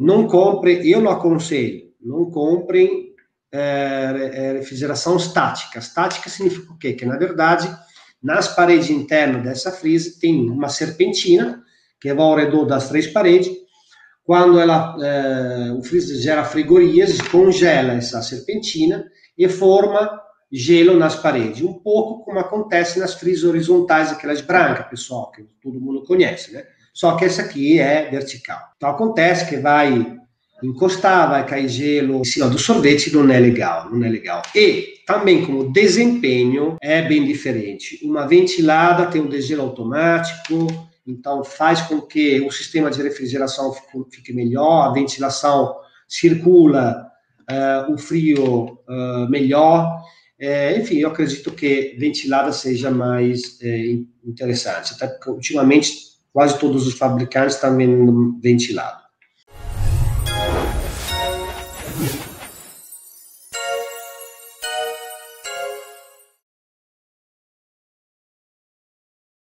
não compre, eu não aconselho, não comprem refrigeração estática. Estática significa o quê? Que, na verdade, nas paredes internas dessa freezer tem uma serpentina que vai ao redor das 3 paredes. Quando o freezer gera frigorias, congela essa serpentina e forma gelo nas paredes. Um pouco como acontece nas freezers horizontais, aquelas brancas, pessoal, que todo mundo conhece, né? Só que essa aqui é vertical. Então acontece que vai encostar, vai cair gelo em cima do sorvete, não é legal, não é legal. E também como desempenho é bem diferente. Uma ventilada tem um degelo automático, então faz com que o sistema de refrigeração fique melhor, a ventilação circula o frio melhor. Enfim, eu acredito que ventilada seja mais interessante, até porque ultimamente quase todos os fabricantes estão vendendo ventilado.